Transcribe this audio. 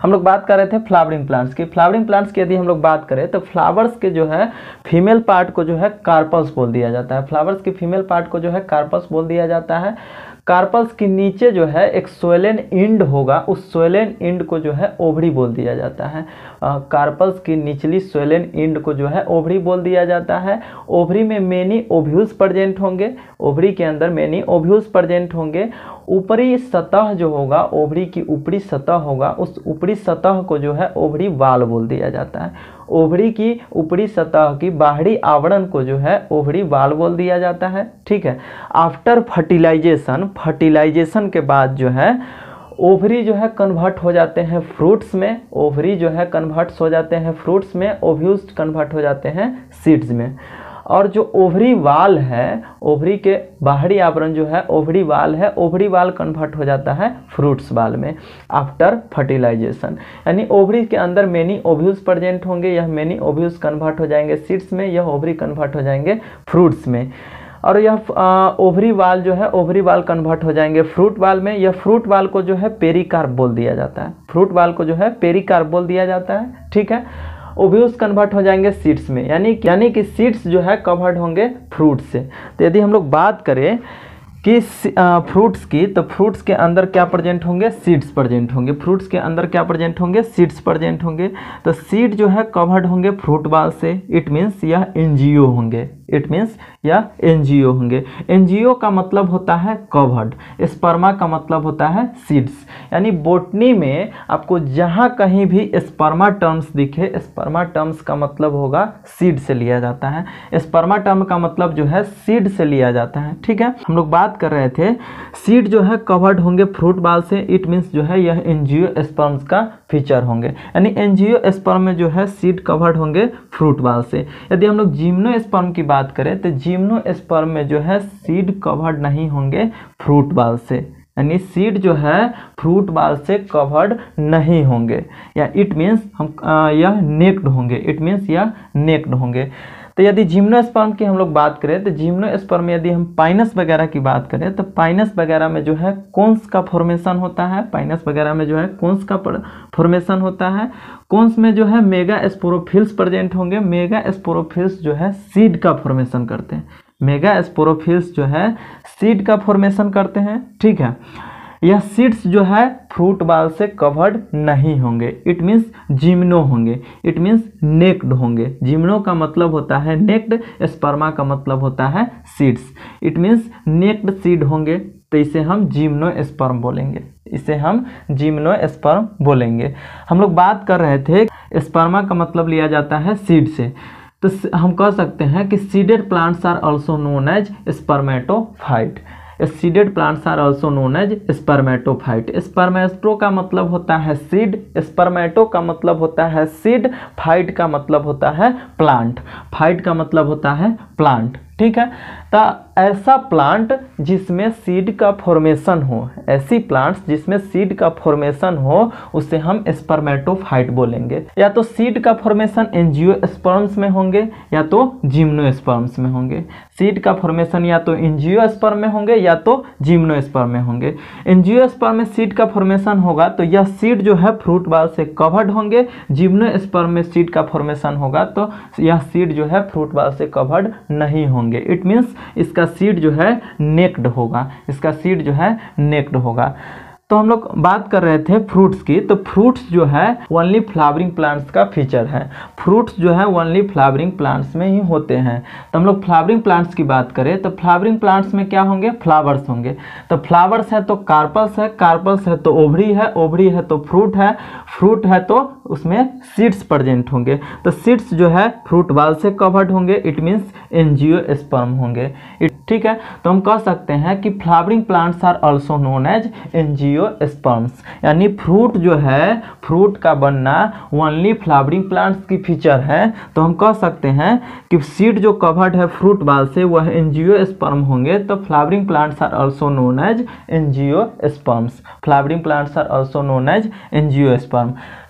हम लोग बात कर रहे थे फ्लावरिंग प्लांट्स की। फ्लावरिंग प्लांट्स की यदि हम लोग बात करें तो फ्लावर्स के जो है फीमेल पार्ट को जो है कार्पल्स बोल दिया जाता है। फ्लावर्स की फीमेल पार्ट को जो है कार्पल्स बोल दिया जाता है। कार्पल्स के नीचे जो है एक सोलेन इंड होगा, उस सोलेन इंड को जो है ओवरी बोल दिया जाता है। कार्पल्स की निचली सोलेन इंड को जो है ओवरी बोल दिया जाता है। ओवरी में मेनी ओव्यूल्स प्रेजेंट होंगे, ओवरी के अंदर मेनी ओव्यूल्स प्रेजेंट होंगे। ऊपरी सतह जो होगा, ओवरी की ऊपरी सतह होगा, उस ऊपरी सतह को जो है ओवरी वाल बोल दिया जाता है। ओवरी की ऊपरी सतह की बाहरी आवरण को जो है ओवरी वाल बोल दिया जाता है। ठीक है। आफ्टर फर्टिलाइजेशन, फर्टिलाइजेशन के बाद जो है ओवरी जो है कन्वर्ट हो जाते हैं फ्रूट्स में, ओवरी जो है कन्वर्ट हो जाते हैं फ्रूट्स में, ओव्यूल्स कन्वर्ट हो जाते हैं सीड्स में। और जो ओवरी वाल है, ओवरी के बाहरी आवरण जो है ओवरी वाल है, ओवरी वाल कन्वर्ट हो जाता है फ्रूट्स वाल में आफ्टर फर्टिलाइजेशन। यानी ओवरी के अंदर मेनी ओव्यूल्स प्रेजेंट होंगे, यह मेनी ओव्यूल्स कन्वर्ट हो जाएंगे सीड्स में, यह ओवरी कन्वर्ट हो जाएंगे फ्रूट्स में। और यह ओवरी वाल जो है ओवरी वाल कन्वर्ट हो जाएंगे फ्रूट वाल में। यह फ्रूट वाल को जो है पेरिकार्प बोल दिया जाता है, फ्रूट वाल को जो है पेरिकार्प बोल दिया जाता है। ठीक है। ओव्यूल्स कन्वर्ट हो जाएंगे सीड्स में, यानी कि सीड्स जो है कवर्ड होंगे फ्रूट से। तो यदि हम लोग बात करें कि फ्रूट्स की, तो फ्रूट्स के अंदर क्या प्रेजेंट होंगे, सीड्स प्रेजेंट होंगे। फ्रूट्स के अंदर क्या प्रेजेंट होंगे, सीड्स प्रेजेंट होंगे। तो सीड जो है कवर्ड होंगे फ्रूट बाल से, इट मीन्स यह एनजीओ होंगे, इट मीन्स यह एनजीओ होंगे। एनजीओ का मतलब होता है कवर्ड, स्पर्मा का मतलब होता है सीड्स। यानी बोटनी में आपको जहाँ कहीं भी स्पर्मा टर्म्स दिखे, स्पर्मा टर्म्स का मतलब होगा सीड से लिया जाता है, स्पर्मा टर्म का मतलब जो है सीड से लिया जाता है। ठीक है। हम लोग बात कर रहे थे सीड जो है कवर्ड होंगे फ्रूट बाल से, इट मीन्स जो है यह एंजियो स्पर्म्स का फीचर होंगे। यानी एंजियो स्पर्म में जो है सीड कवर्ड होंगे फ्रूट बाल से। यदि हम लोग जिम्नो स्पर्म की बात करें तो जिम्नो स्पर्म में जो है सीड कवर्ड नहीं होंगे फ्रूट बाल से, यानी सीड जो है फ्रूट बाल से कवर्ड नहीं होंगे, या इट मीन्स हम यह नेक्ड होंगे, इट मीन्स यह नेक्ड होंगे। तो यदि जिम्नोस्पर्म की हम लोग बात करें तो जिम्नोस्पर्म में यदि हम पाइनस वगैरह की बात करें तो पाइनस वगैरह में जो है कोन्स का फॉर्मेशन होता है, पाइनस वगैरह में जो है कोन्स का फॉर्मेशन होता है। कोन्स में जो है मेगा स्पोरोफिल्स प्रेजेंट होंगे, मेगा स्पोरोफिल्स जो है सीड का फॉर्मेशन करते हैं, मेगा स्पोरोफिल्स जो है सीड का फॉर्मेशन करते हैं। ठीक है। यह सीड्स जो है फ्रूट बाल से कवर्ड नहीं होंगे, इट मीन्स जिम्नो होंगे, इट मीन्स नेक्ड होंगे। जिम्नो का मतलब होता है नेक्ड, स्पर्मा का मतलब होता है seeds, it means naked seed होंगे, तो इसे हम जिम्नो स्पर्म बोलेंगे, इसे हम जिम्नो स्पर्म बोलेंगे। हम लोग बात कर रहे थे स्पर्मा का मतलब लिया जाता है सीड से, तो हम कह सकते हैं कि seeded plants are also known as spermatophyte. Seeded plants are also known as spermatophyte. Spermato का मतलब होता है सीड, स्पर्मेटो का मतलब होता है सीड, फाइट का मतलब होता है प्लांट, फाइट का मतलब होता है प्लांट। ठीक है। तो ऐसा प्लांट जिसमें सीड का फॉर्मेशन हो, ऐसी प्लांट्स जिसमें सीड का फॉर्मेशन हो, उसे हम स्पर्मेटोफाइट बोलेंगे। या तो सीड का फॉर्मेशन एंजियोस्पर्म्स में होंगे या तो जिम्नोस्पर्म्स में होंगे। सीड का फॉर्मेशन या तो एंजियोस्पर्म में होंगे या तो जिम्नोस्पर्म में होंगे। एंजियोस्पर्म में सीड का फॉर्मेशन होगा तो यह सीड जो है फ्रूट बाल से कवर्ड होंगे, जिम्नोस्पर्म में सीड का फॉर्मेशन होगा तो यह सीड जो है फ्रूट बाल से कवर्ड नहीं होंगे, इट मीन्स इसका सीड जो है नेक्ड होगा, इसका सीड जो है नेक्ड होगा। तो हम लोग बात कर रहे थे फ्रूट्स की, तो फ्रूट्स जो है ओनली फ्लावरिंग प्लांट्स का फीचर है, फ्रूट्स जो है ओनली फ्लावरिंग प्लांट्स में ही होते हैं। तो हम लोग फ्लावरिंग प्लांट्स की बात करें तो फ्लावरिंग प्लांट्स में क्या होंगे, फ्लावर्स होंगे। तो फ्लावर्स है तो कार्पल्स है, कार्पल्स है तो ओवरी है, ओवरी है तो फ्रूट है, फ्रूट है तो उसमें सीड्स प्रेजेंट होंगे। तो सीड्स जो है फ्रूट बाल से कवर्ड होंगे, इट मीन्स एंजियोस्पर्म होंगे। ठीक है। तो हम कह सकते हैं कि flowering plants are also known as angiosperms. यानी फ्रूट जो है, फ्रूट का बनना ओनली फ्लावरिंग प्लांट्स की फीचर है। तो हम कह सकते हैं कि सीड जो कवर्ड है फ्रूट बाल से वह एंजियोस्पर्म होंगे। तो flowering plants are also known as angiosperms, flowering plants are also known as angiosperm.